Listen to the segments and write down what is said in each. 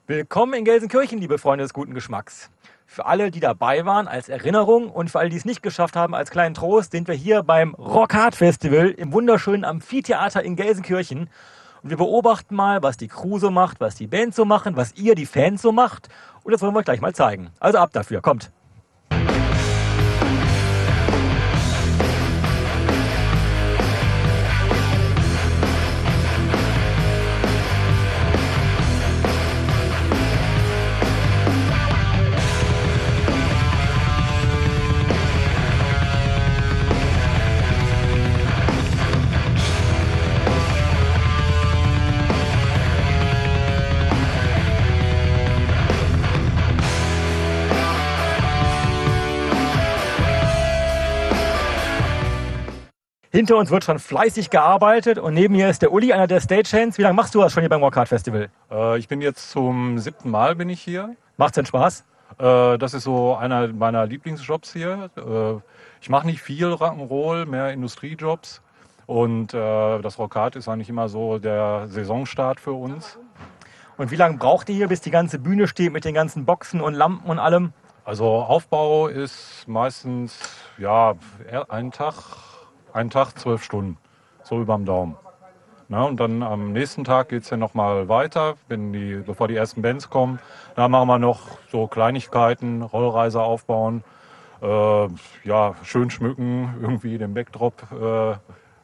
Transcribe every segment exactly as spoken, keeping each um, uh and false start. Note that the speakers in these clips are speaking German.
Willkommen in Gelsenkirchen, liebe Freunde des guten Geschmacks. Für alle, die dabei waren, als Erinnerung und für alle, die es nicht geschafft haben, als kleinen Trost, sind wir hier beim Rock Hard Festival im wunderschönen Amphitheater in Gelsenkirchen. Und wir beobachten mal, was die Crew so macht, was die Band so machen, was ihr, die Fans, so macht. Und das wollen wir euch gleich mal zeigen. Also ab dafür, kommt! Hinter uns wird schon fleißig gearbeitet und neben mir ist der Uli, einer der Stagehands. Wie lange machst du das schon hier beim Rock Hard Festival? Äh, ich bin jetzt zum siebten Mal bin ich hier. Macht's denn Spaß? Äh, das ist so einer meiner Lieblingsjobs hier. Äh, ich mache nicht viel Rock'n'Roll, mehr Industriejobs. Und äh, das Rock Hard ist eigentlich immer so der Saisonstart für uns. Und wie lange braucht ihr hier, bis die ganze Bühne steht mit den ganzen Boxen und Lampen und allem? Also Aufbau ist meistens ja ein Tag. Ein Tag, zwölf Stunden, so überm Daumen. Na, und dann am nächsten Tag geht es ja nochmal weiter, wenn die, bevor die ersten Bands kommen. Da machen wir noch so Kleinigkeiten, Rollreise aufbauen, äh, ja, schön schmücken, irgendwie den Backdrop äh,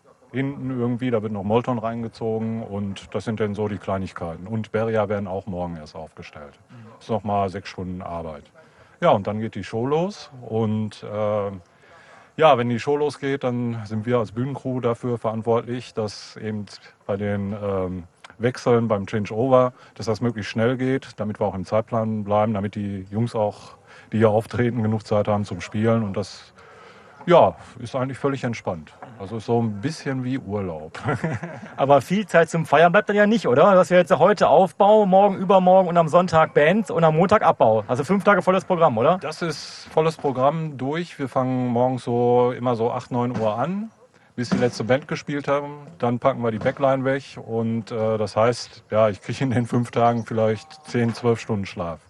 hinten irgendwie, da wird noch Molton reingezogen und das sind dann so die Kleinigkeiten. Und Barrier werden auch morgen erst aufgestellt. Das ist nochmal sechs Stunden Arbeit. Ja, und dann geht die Show los und äh, ja, wenn die Show losgeht, dann sind wir als Bühnencrew dafür verantwortlich, dass eben bei den ähm, Wechseln, beim Changeover, dass das möglichst schnell geht, damit wir auch im Zeitplan bleiben, damit die Jungs auch, die hier auftreten, genug Zeit haben zum Spielen. Und das, ja, ist eigentlich völlig entspannt. Also ist so ein bisschen wie Urlaub. Aber viel Zeit zum Feiern bleibt dann ja nicht, oder? Das wäre jetzt heute Aufbau, morgen, übermorgen und am Sonntag Band und am Montag Abbau. Also fünf Tage volles Programm, oder? Das ist volles Programm durch. Wir fangen morgens so immer so acht, neun Uhr an, bis die letzte Band gespielt haben. Dann packen wir die Backline weg und äh, das heißt, ja, ich kriege in den fünf Tagen vielleicht zehn, zwölf Stunden Schlaf.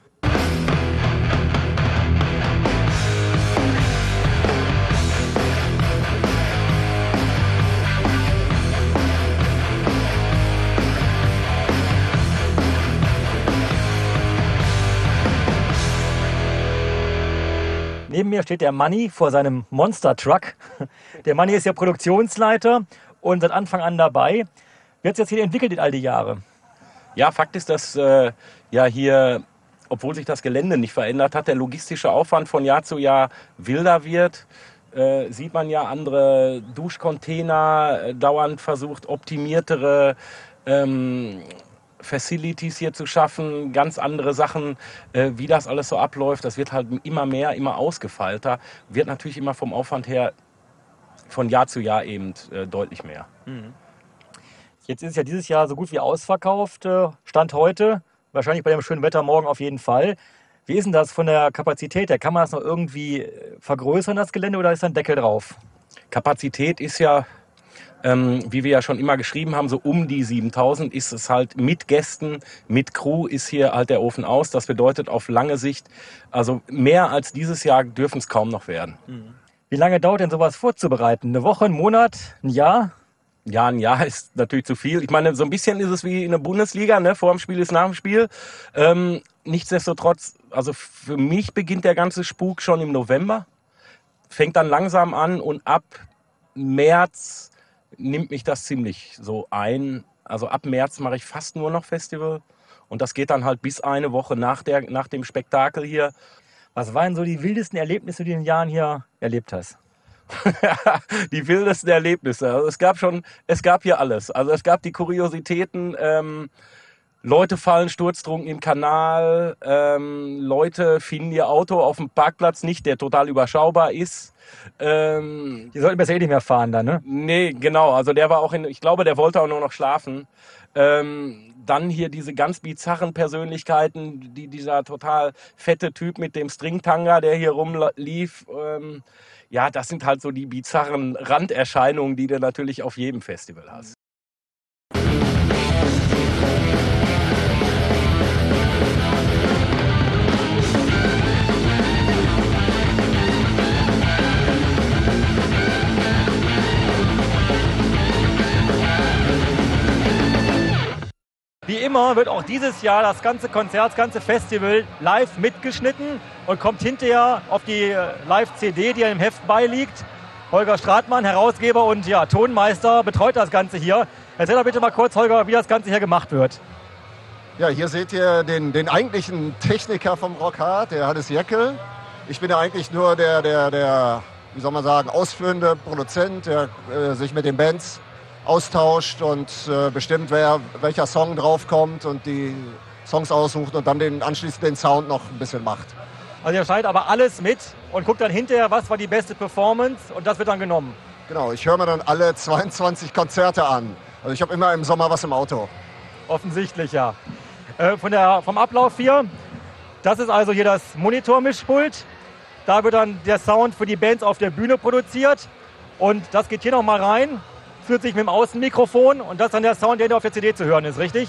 Neben mir steht der Manni vor seinem Monster Truck. Der Manni ist ja Produktionsleiter und seit Anfang an dabei. Wie hat sich das hier entwickelt in all die Jahre? Ja, Fakt ist, dass äh, ja hier, obwohl sich das Gelände nicht verändert hat, der logistische Aufwand von Jahr zu Jahr wilder wird. Äh, sieht man ja andere Duschcontainer, äh, dauernd versucht, optimiertere ähm, Facilities hier zu schaffen, ganz andere Sachen, äh, wie das alles so abläuft. Das wird halt immer mehr, immer ausgefeilter, wird natürlich immer vom Aufwand her von Jahr zu Jahr eben äh, deutlich mehr. Mhm. Jetzt ist es ja dieses Jahr so gut wie ausverkauft, äh, Stand heute, wahrscheinlich bei dem schönen Wetter morgen auf jeden Fall. Wie ist denn das von der Kapazität her? Kann man das noch irgendwie vergrößern, das Gelände, oder ist da ein Deckel drauf? Kapazität ist ja, Ähm, wie wir ja schon immer geschrieben haben, so um die siebentausend ist es halt mit Gästen, mit Crew ist hier halt der Ofen aus. Das bedeutet auf lange Sicht, also mehr als dieses Jahr dürfen es kaum noch werden. Wie lange dauert denn sowas vorzubereiten? Eine Woche, ein Monat, ein Jahr? Ja, ein Jahr ist natürlich zu viel. Ich meine, so ein bisschen ist es wie in der Bundesliga, ne? Vor dem Spiel ist nach dem Spiel. Ähm, nichtsdestotrotz, also für mich beginnt der ganze Spuk schon im November, fängt dann langsam an und ab März nimmt mich das ziemlich so ein. Also ab März mache ich fast nur noch Festival und das geht dann halt bis eine Woche nach, der, nach dem Spektakel hier. Was waren so die wildesten Erlebnisse, die du in den Jahren hier erlebt hast? Die wildesten Erlebnisse. Also es gab schon, es gab hier alles. Also es gab die Kuriositäten, ähm, Leute fallen sturztrunken im Kanal, ähm, Leute finden ihr Auto auf dem Parkplatz nicht, der total überschaubar ist. Ähm, Die sollten besser eh nicht mehr fahren dann, ne? Nee, genau. Also der war auch in, ich glaube, der wollte auch nur noch schlafen. Ähm, dann hier diese ganz bizarren Persönlichkeiten, die, dieser total fette Typ mit dem Stringtanga, der hier rumlief. Ähm, ja, das sind halt so die bizarren Randerscheinungen, die du natürlich auf jedem Festival hast. immer wird auch dieses Jahr das ganze Konzert, das ganze Festival live mitgeschnitten und kommt hinterher auf die Live-C D, die im Heft beiliegt. Holger Stratmann, Herausgeber und ja, Tonmeister, betreut das Ganze hier. Erzähl doch bitte mal kurz, Holger, wie das Ganze hier gemacht wird. Ja, hier seht ihr den, den eigentlichen Techniker vom Rockhard, der Hannes Jeckel. Ich bin ja eigentlich nur der, der, der, wie soll man sagen, ausführende Produzent, der äh, sich mit den Bands austauscht und äh, bestimmt, wer, welcher Song draufkommt und die Songs aussucht und dann den, anschließend den Sound noch ein bisschen macht. Also ihr schneidet aber alles mit und guckt dann hinterher, was war die beste Performance und das wird dann genommen. Genau, ich höre mir dann alle zweiundzwanzig Konzerte an. Also ich habe immer im Sommer was im Auto. Offensichtlich, ja. Äh, von der, vom Ablauf hier, das ist also hier das Monitor-Mischpult. Da wird dann der Sound für die Bands auf der Bühne produziert und das geht hier nochmal rein, führt sich mit dem Außenmikrofon und das ist dann der Sound, der auf der C D zu hören ist, richtig?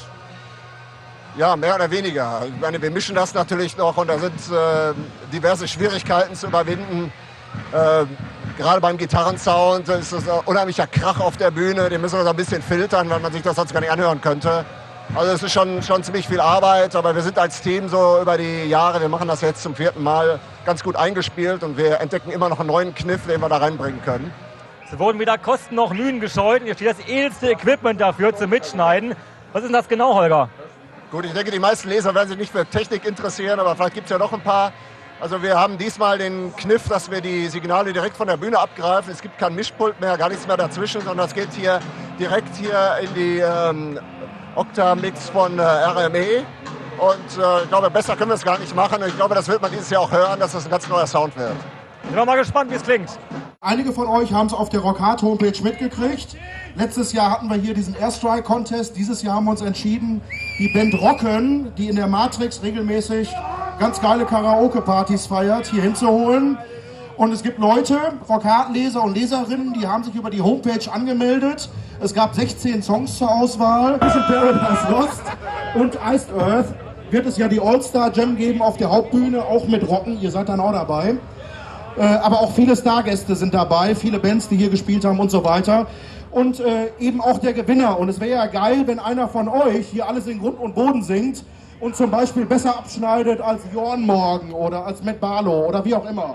Ja, mehr oder weniger. Ich meine, wir mischen das natürlich noch und da sind äh, diverse Schwierigkeiten zu überwinden. Äh, gerade beim Gitarrensound ist es ein unheimlicher Krach auf der Bühne, den müssen wir so ein bisschen filtern, weil man sich das sonst gar nicht anhören könnte. Also es ist schon, schon ziemlich viel Arbeit, aber wir sind als Team so über die Jahre, wir machen das jetzt zum vierten Mal, ganz gut eingespielt und wir entdecken immer noch einen neuen Kniff, den wir da reinbringen können. Es wurden weder Kosten noch Mühen gescheut und hier steht das edelste Equipment dafür zum Mitschneiden. Was ist denn das genau, Holger? Gut, ich denke, die meisten Leser werden sich nicht für Technik interessieren, aber vielleicht gibt es ja noch ein paar. Also wir haben diesmal den Kniff, dass wir die Signale direkt von der Bühne abgreifen. Es gibt kein Mischpult mehr, gar nichts mehr dazwischen, sondern es geht hier direkt hier in die ähm, Okta-Mix von äh, R M E. Und äh, ich glaube, besser können wir es gar nicht machen. Und ich glaube, das wird man dieses Jahr auch hören, dass das ein ganz neuer Sound wird. Sind wir mal gespannt, wie es klingt. Einige von euch haben es auf der Rockhard Homepage mitgekriegt. Letztes Jahr hatten wir hier diesen Airstrike-Contest. Dieses Jahr haben wir uns entschieden, die Band Rocken, die in der Matrix regelmäßig ganz geile Karaoke-Partys feiert, hier hinzuholen. Und es gibt Leute, Rockhard-Leser und Leserinnen, die haben sich über die Homepage angemeldet. Es gab sechzehn Songs zur Auswahl. Zwischen Paradise Lost und Iced Earth wird es ja die All-Star-Jam geben auf der Hauptbühne, auch mit Rocken. Ihr seid dann auch dabei. Äh, aber auch viele Stargäste sind dabei, viele Bands, die hier gespielt haben und so weiter. Und äh, eben auch der Gewinner. Und es wäre ja geil, wenn einer von euch hier alles in Grund und Boden singt und zum Beispiel besser abschneidet als Jorn Morgen oder als Matt Barlow oder wie auch immer.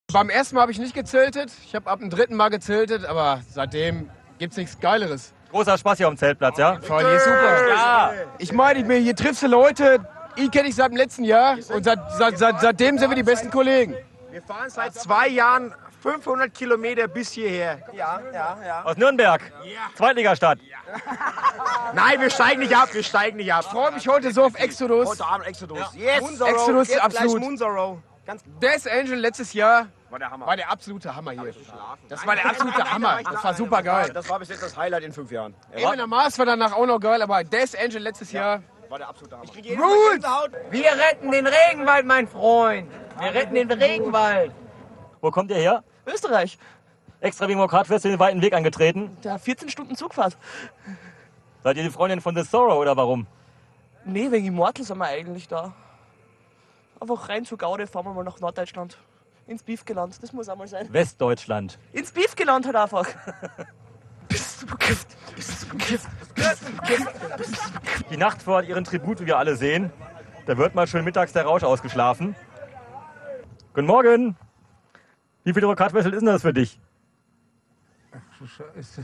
Beim ersten Mal habe ich nicht gezeltet. Ich habe ab dem dritten Mal gezeltet, aber seitdem gibt es nichts Geileres. Großer Spaß hier am Zeltplatz, ja? Voll, hier ist super. Ja. Ich meine, ich- hier triffst du Leute, die kenne ich seit dem letzten Jahr und seit, seit, seit, seitdem sind wir die besten Kollegen. Wir fahren seit zwei Jahren fünfhundert Kilometer bis hierher. Ja, ja, ja. Aus Nürnberg. Zweitligastadt. Nein, wir steigen nicht ab, wir steigen nicht ab. Ich freue mich heute so auf Exodus. Heute Abend Exodus. Yes. Munzaro, Exodus ist jetzt absolut. gleich Munzaro. Ganz Death Angel letztes Jahr War der Hammer. war der absolute Hammer hier. Das war der absolute Hammer. Das war super geil. Das war bis jetzt das Highlight in fünf Jahren. Eben in der Mars war danach auch noch geil, aber Death Angel letztes Jahr. War der absolute Hammer. Gut! Wir retten den Regenwald, mein Freund. Wir retten den Regenwald. Wo kommt ihr her? Österreich. Extra wegen Rockhard-Fest den weiten Weg angetreten. Da vierzehn Stunden Zugfahrt. Seid ihr die Freundin von The Sorrow oder warum? Nee, wegen Immortal sind wir eigentlich da. Einfach rein zur Gaude, fahren wir mal nach Norddeutschland. Ins Beefgeland, das muss auch mal sein. Westdeutschland. Ins Beefgeland halt einfach. Die Nacht vor ihren Tribut, wie wir alle sehen, da wird mal schön mittags der Rausch ausgeschlafen. Guten Morgen. Wie viele Rockhard-Festival ist denn das für dich? Scheiße.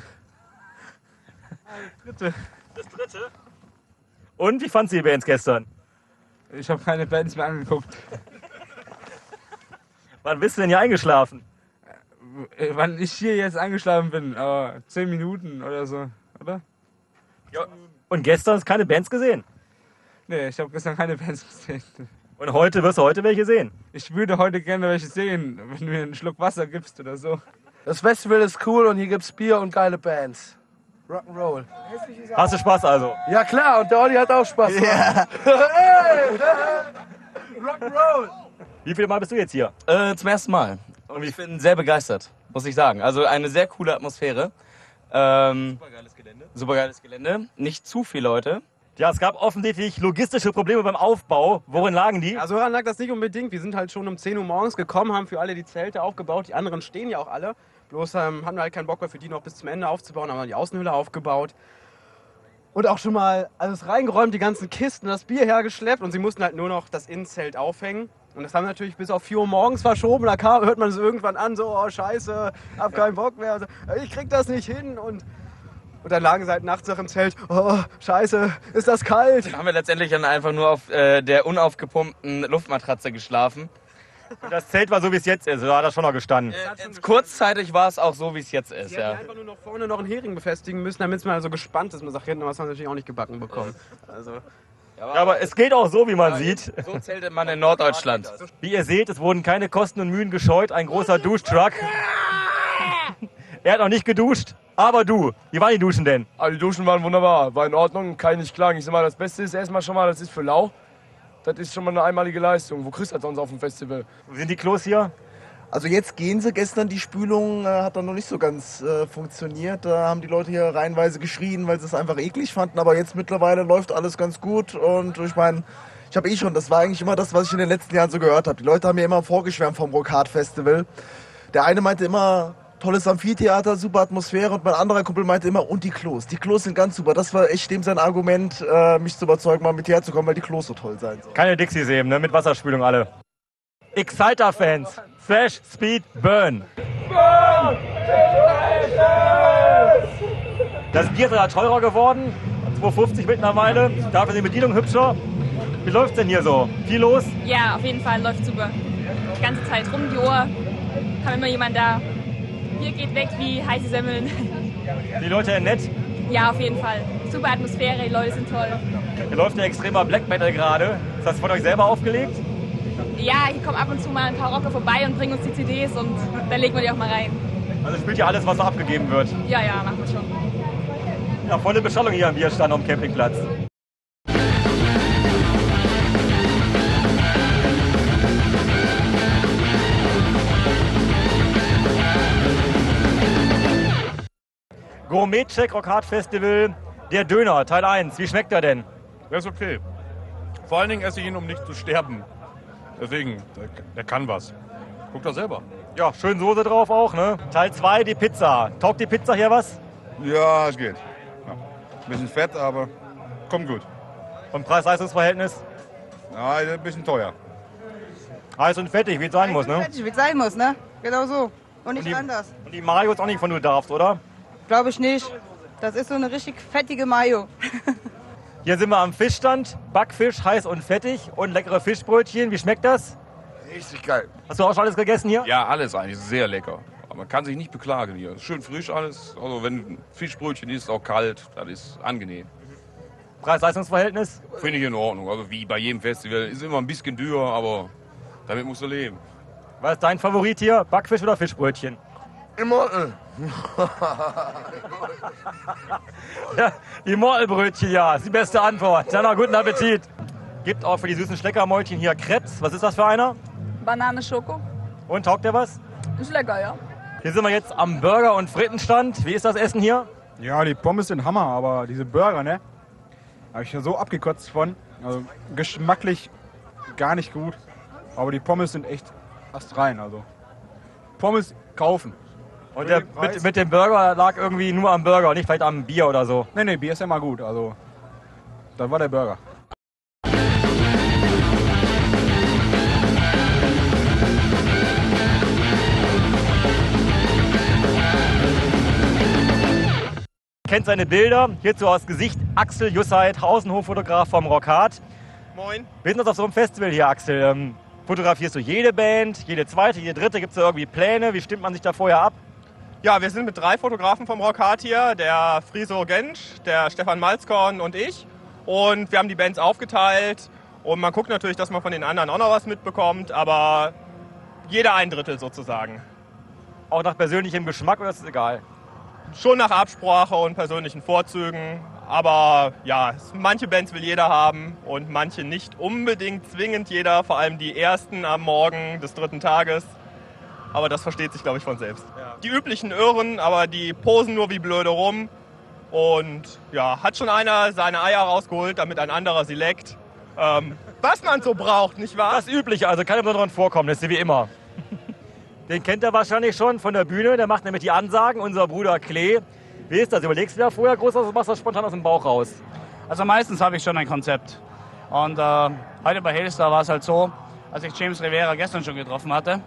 Das dritte. Das dritte? Und wie fandst du die Bands gestern? Ich habe keine Bands mehr angeguckt. Wann bist du denn hier eingeschlafen? Äh, Wann ich hier jetzt eingeschlafen bin, aber zehn Minuten oder so, oder? Ja. Und gestern hast du keine Bands gesehen? Nee, ich habe gestern keine Bands gesehen. Und heute wirst du heute welche sehen? Ich würde heute gerne welche sehen, wenn du mir einen Schluck Wasser gibst oder so. Das Festival ist cool und hier gibt's Bier und geile Bands. Rock'n'Roll. Hast du Spaß also? Ja klar, und der Olli hat auch Spaß. Ja. Hey! Rock'n'Roll! Wie viele Mal bist du jetzt hier? Äh, zum ersten Mal. Und ich bin sehr begeistert, muss ich sagen. Also eine sehr coole Atmosphäre. Ähm, super geiles Gelände. Super geiles Gelände. Nicht zu viele Leute. Ja, es gab offensichtlich logistische Probleme beim Aufbau. Worin lagen die? Also daran lag das nicht unbedingt. Wir sind halt schon um zehn Uhr morgens gekommen, haben für alle die Zelte aufgebaut. Die anderen stehen ja auch alle. Bloß ähm, haben wir halt keinen Bock mehr für die noch bis zum Ende aufzubauen. Haben dann die Außenhülle aufgebaut. Und auch schon mal alles reingeräumt, die ganzen Kisten, das Bier hergeschleppt. Und sie mussten halt nur noch das Innenzelt aufhängen. Und das haben wir natürlich bis auf vier Uhr morgens verschoben. Da kam, hört man es irgendwann an, so, oh scheiße, hab keinen Bock mehr. Also, ich krieg das nicht hin. Und, und dann lagen sie halt nachts noch im Zelt, oh scheiße, ist das kalt. Dann haben wir letztendlich dann einfach nur auf äh, der unaufgepumpten Luftmatratze geschlafen. Und das Zelt war so, wie es jetzt ist, oder hat das schon noch gestanden? Äh, kurzzeitig war es auch so, wie es jetzt ist, Sie ja. hätten einfach nur noch vorne noch einen Hering befestigen müssen, damit es mal so gespannt ist. Man sagt hinten, was haben wir natürlich auch nicht gebacken bekommen. Also, ja, aber es geht auch so, wie man sieht. So zeltet man in Norddeutschland. Wie ihr seht, es wurden keine Kosten und Mühen gescheut. Ein großer Duschtruck. Er hat noch nicht geduscht. Aber du, wie waren die Duschen denn? Also die Duschen waren wunderbar, war in Ordnung, kann ich nicht klagen. Ich sag mal, das Beste ist erstmal schon mal, das ist für lau. Das ist schon mal eine einmalige Leistung. Wo kriegst du das sonst auf dem Festival? Wo sind die Klos hier? Also jetzt gehen sie, gestern die Spülung äh, hat dann noch nicht so ganz äh, funktioniert. Da haben die Leute hier reihenweise geschrien, weil sie es einfach eklig fanden. Aber jetzt mittlerweile läuft alles ganz gut. Und ich meine, ich habe eh schon, das war eigentlich immer das, was ich in den letzten Jahren so gehört habe. Die Leute haben mir immer vorgeschwärmt vom Rockhard Festival. Der eine meinte immer, tolles Amphitheater, super Atmosphäre. Und mein anderer Kumpel meinte immer, und die Klos. Die Klos sind ganz super. Das war echt dem sein Argument, äh, mich zu überzeugen, mal mit hierher zu kommen, weil die Klos so toll sein sollen. Keine Dixie-Säben, ne? Mit Wasserspülung alle. Exciter-Fans. Thrash, Speed, Burn. Das Bier ist ja teurer geworden. zwei fünfzig mittlerweile. Dafür ist die Bedienung hübscher. Wie läuft's denn hier so? Viel los? Ja, auf jeden Fall. Läuft super. Die ganze Zeit rum die Uhr. Haben immer jemand da. Bier geht weg wie heiße Semmeln. Die Leute sind nett? Ja, auf jeden Fall. Super Atmosphäre, die Leute sind toll. Hier läuft ja extremer Black Metal gerade. Ist das von euch selber aufgelegt? Ja, hier kommen ab und zu mal ein paar Rocker vorbei und bringen uns die C Ds und dann legen wir die auch mal rein. Also spielt ihr alles, was so abgegeben wird? Ja, ja, machen wir schon. Ja, volle Beschallung hier am Bierstand am Campingplatz. Gourmet-Check Rockhard Festival, der Döner, Teil eins. Wie schmeckt er denn? Der ist okay. Vor allen Dingen esse ich ihn, um nicht zu sterben. Deswegen, der, der kann was. Guckt doch selber. Ja, schön Soße drauf auch, ne? Teil zwei, die Pizza. Taugt die Pizza hier was? Ja, es geht. Ja. Bisschen fett, aber kommt gut. Und Preis-Leistungs-Verhältnis? Ja, ein bisschen teuer. Heiß und fettig, wie es sein muss, ne? Fettig, wie es sein muss, ne? Genau so. Und nicht und die, anders. Und die Mayo ist auch nicht von du darfst, oder? Glaube ich nicht. Das ist so eine richtig fettige Mayo. Hier sind wir am Fischstand. Backfisch, heiß und fettig und leckere Fischbrötchen. Wie schmeckt das? Richtig geil. Hast du auch schon alles gegessen hier? Ja, alles eigentlich. Sehr lecker. Aber man kann sich nicht beklagen hier. Schön frisch alles. Also wenn Fischbrötchen ist, auch kalt. Das ist angenehm. Preis-Leistungs-Verhältnis? Finde ich in Ordnung. Also wie bei jedem Festival. Ist immer ein bisschen teuer, aber damit musst du leben. Was ist dein Favorit hier? Backfisch oder Fischbrötchen? Immer. Ja, die Mortelbrötchen, ja. Ist die beste Antwort. Dann noch guten Appetit. Gibt auch für die süßen Schleckermäulchen hier Kretz. Was ist das für einer? Banane Schoko. Und taugt der was? Ist lecker, ja. Hier sind wir jetzt am Burger- und Frittenstand. Wie ist das Essen hier? Ja, die Pommes sind Hammer, aber diese Burger, ne? Habe ich ja so abgekotzt von. Also geschmacklich gar nicht gut. Aber die Pommes sind echt astrein. Also Pommes kaufen. Und der, mit, mit dem Burger lag irgendwie nur am Burger, nicht vielleicht am Bier oder so? Nee, nee, Bier ist ja immer gut. Also das war der Burger. Kennt seine Bilder. Hierzu aus Gesicht Axel Jusseit, Außenhoffotograf vom Rockhard. Moin. Wir sind uns auf so einem Festival hier, Axel. Ähm, fotografierst du jede Band, jede zweite, jede dritte? Gibt es da irgendwie Pläne? Wie stimmt man sich da vorher ab? Ja, wir sind mit drei Fotografen vom Rockhard hier. Der Friso Gensch, der Stefan Malzkorn und ich. Und wir haben die Bands aufgeteilt. Und man guckt natürlich, dass man von den anderen auch noch was mitbekommt. Aber jeder ein Drittel sozusagen. Auch nach persönlichem Geschmack oder ist es egal? Schon nach Absprache und persönlichen Vorzügen. Aber ja, manche Bands will jeder haben und manche nicht unbedingt zwingend jeder. Vor allem die ersten am Morgen des dritten Tages. Aber das versteht sich, glaube ich, von selbst. Ja. Die üblichen Irren, aber die posen nur wie blöde rum. Und ja, hat schon einer seine Eier rausgeholt, damit ein anderer sie leckt. Ähm, was man so braucht, nicht wahr? Das Übliche, also keine besonderen Vorkommnisse, wie immer. Den kennt er wahrscheinlich schon von der Bühne, der macht nämlich die Ansagen, unser Bruder Klee. Wie ist das? Überlegst du da vorher groß, oder machst du das spontan aus dem Bauch raus? Also meistens habe ich schon ein Konzept. Und äh, heute bei Hailstar war es halt so, als ich James Rivera gestern schon getroffen hatte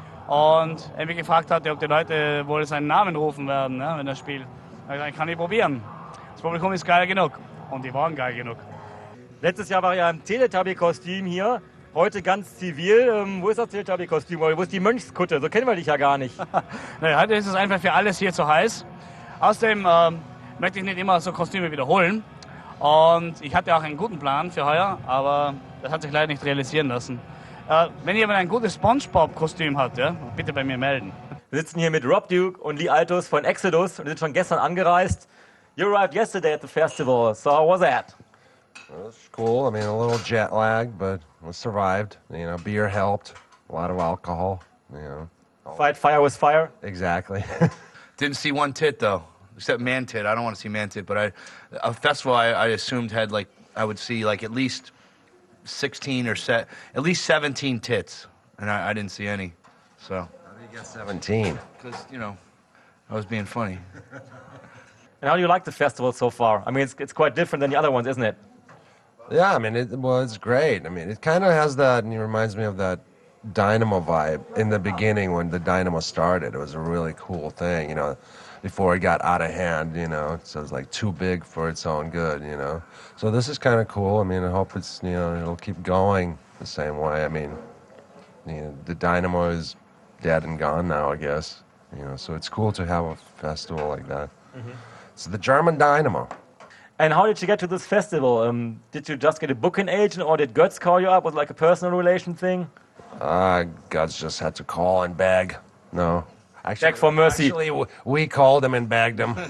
und er mich gefragt hatte, ob die Leute wohl seinen Namen rufen werden, ne, wenn er spielt. Da habe ich gesagt, kann ich probieren. Das Publikum ist geil genug. Und die waren geil genug. Letztes Jahr war ja ein Teletubby-Kostüm hier. Heute ganz zivil. Ähm, wo ist das Teletubby-Kostüm? Wo ist die Mönchskutte? So kennen wir dich ja gar nicht. Naja, heute ist es einfach für alles hier zu heiß. Außerdem ähm, möchte ich nicht immer so Kostüme wiederholen. Und ich hatte auch einen guten Plan für heuer, aber das hat sich leider nicht realisieren lassen. Äh, wenn jemand ein gutes SpongeBob-Kostüm hat, ja, bitte bei mir melden. Wir sitzen hier mit Rob Duke und Lee Altus von Exodus und sind schon gestern angereist. You arrived yesterday at the festival, so how was that? Well, it's cool. I mean, a little jet lag, but we survived. You know, beer helped. A lot of alcohol. You know. Fight fire with fire. Exactly. Didn't see one tit though, except man tit. I don't want to see man tit, but I, a festival I, I assumed had like I would see like at least sixteen or set, at least seventeen tits, and I, I didn't see any. So. How do you get seventeen? Because you know, I was being funny. And how do you like the festival so far? I mean, it's it's quite different than the other ones, isn't it? Yeah, I mean, it, well, it's great. I mean, it kind of has that, and it reminds me of that Dynamo vibe in the beginning when the Dynamo started. It was a really cool thing, you know, before it got out of hand, you know, so it was like too big for its own good, you know. So this is kind of cool. I mean, I hope it's, you know, it'll keep going the same way. I mean, you know, the Dynamo is dead and gone now, I guess, you know, so it's cool to have a festival like that. Mm-hmm. It's the German Dynamo. And how did you get to this festival? Um, did you just get a booking agent, or did Götz call you up? Was it like a personal relation thing? Uh, Götz just had to call and beg. No. Actually, Beg for mercy. Actually, we called him and begged him.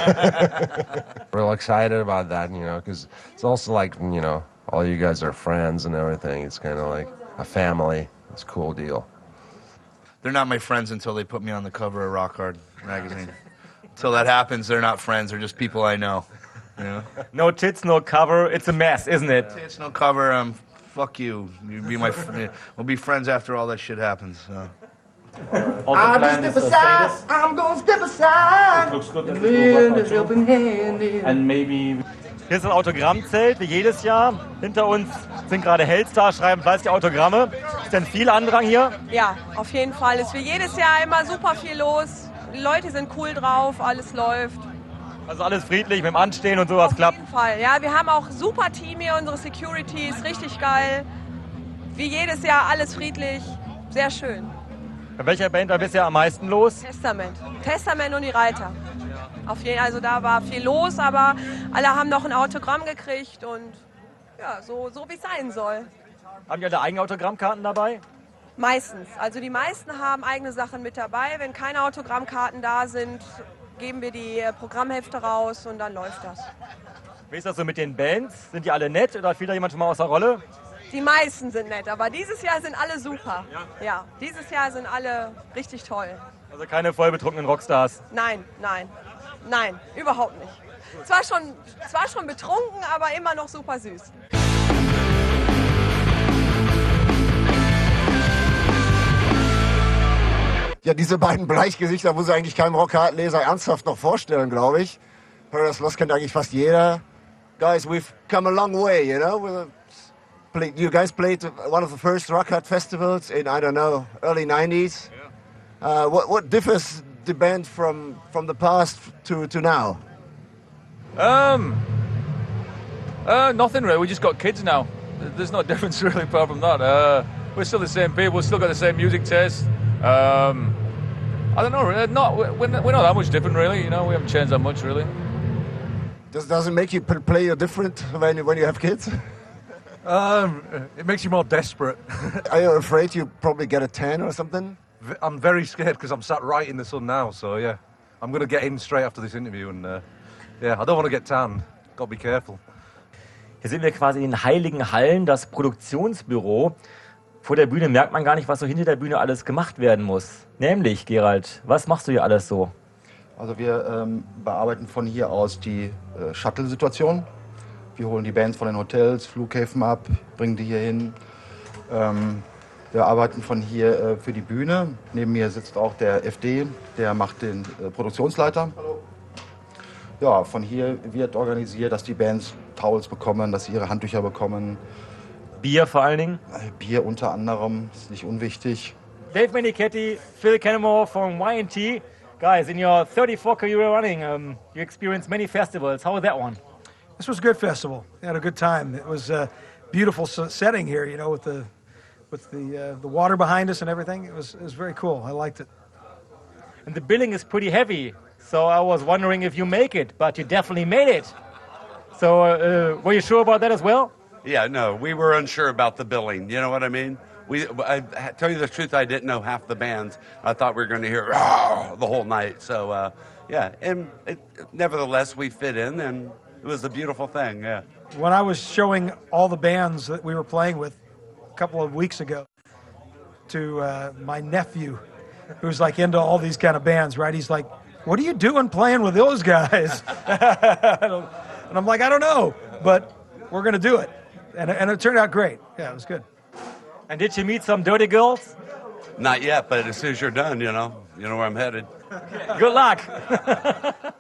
Real excited about that, you know, because it's also like, you know, all you guys are friends and everything. It's kind of like a family. It's a cool deal. They're not my friends until they put me on the cover of Rock Hard magazine. Until that happens, they're not friends. They're just people I know. You know? No tits, no cover. It's a mess, isn't it? No tits, no cover. Um, fuck you. You be my. Fr- we'll be friends after all that shit happens. So. I'll just step aside. I'm gonna step aside. Looks good. Lend a helping hand in. And maybe Hier ist das Autogrammzelt, wie jedes Jahr. Hinter uns sind gerade Helds da, schreiben fleißig Autogramme. Ist denn viel Andrang hier? Ja, auf jeden Fall. Ist wie jedes Jahr immer super viel los. Die Leute sind cool drauf, alles läuft. Also alles friedlich, mit dem Anstehen und sowas klappt? Auf jeden Fall, ja. Wir haben auch ein super Team hier, unsere Security ist richtig geil. Wie jedes Jahr alles friedlich, sehr schön. Bei welcher Band war bisher am meisten los? Testament. Testament und die Reiter. Auf jeden, also da war viel los, aber alle haben noch ein Autogramm gekriegt und ja, so, so wie es sein soll. Haben die alle eigene Autogrammkarten dabei? Meistens. Also die meisten haben eigene Sachen mit dabei. Wenn keine Autogrammkarten da sind, geben wir die Programmhefte raus und dann läuft das. Wie ist das so mit den Bands? Sind die alle nett oder fiel da jemand schon mal aus der Rolle? Die meisten sind nett, aber dieses Jahr sind alle super. Ja, ja, dieses Jahr sind alle richtig toll. Also keine vollbetrunkenen Rockstars? Nein, nein, nein, überhaupt nicht. Zwar schon, zwar schon betrunken, aber immer noch super süß. Ja, diese beiden Bleichgesichter muss ich eigentlich keinem Rockhartleser ernsthaft noch vorstellen, glaube ich. Paradise Lost kennt eigentlich fast jeder. Guys, we've come a long way, you know. We're played, you guys played one of the first Rock Hard festivals in, I don't know, early nineties. Uh, what, what differs the band from, from the past to, to now? Um, uh, nothing really. We just got kids now. There's no difference really apart from that. Uh, we're still the same people. We've still got the same music taste. Um, I don't know. Not we're, we're not that much different really. You know, we haven't changed that much really. Does does it make you play you different when you, when you have kids? Um, it makes you more desperate. Are you afraid you probably get a tan or something? I'm very scared because I'm sat right in the sun now. So yeah, I'm going to get in straight after this interview, and uh, yeah, I don't want to get tan. Got to be careful. Hier sind wir quasi in den heiligen Hallen, das Produktionsbüro. Vor der Bühne merkt man gar nicht, was so hinter der Bühne alles gemacht werden muss. Nämlich, Gerald, was machst du hier alles so? Also wir ähm, bearbeiten von hier aus die äh, Shuttle-Situation. Wir holen die Bands von den Hotels, Flughäfen ab, bringen die hier hin. Ähm, wir arbeiten von hier äh, für die Bühne. Neben mir sitzt auch der F D, der macht den äh, Produktionsleiter. Hallo. Ja, von hier wird organisiert, dass die Bands Towels bekommen, dass sie ihre Handtücher bekommen. Bier vor allen Dingen? Bier unter anderem, ist nicht unwichtig. Dave Menichetti, Phil Kennemore from Y and T. Guys, in your thirty-four career running, um, you experienced many festivals. How was that one? This was a good festival. We had a good time. It was a beautiful setting here, you know, with the with the uh, the water behind us and everything. It was it was very cool. I liked it. And the billing is pretty heavy, so I was wondering if you make it, but you definitely made it. So, uh, were you sure about that as well? Yeah, no, we were unsure about the billing. You know what I mean? We, I tell you the truth, I didn't know half the bands. I thought we were going to hear the whole night. So, uh, yeah, and it, nevertheless, we fit in, and it was a beautiful thing. Yeah. When I was showing all the bands that we were playing with a couple of weeks ago to uh, my nephew, who's like into all these kind of bands, right? He's like, "What are you doing playing with those guys?" And I'm like, "I don't know, but we're going to do it." And, and it turned out great. Yeah, it was good. And did you meet some dirty girls? Not yet, but as soon as you're done, you know, you know where I'm headed. Good luck.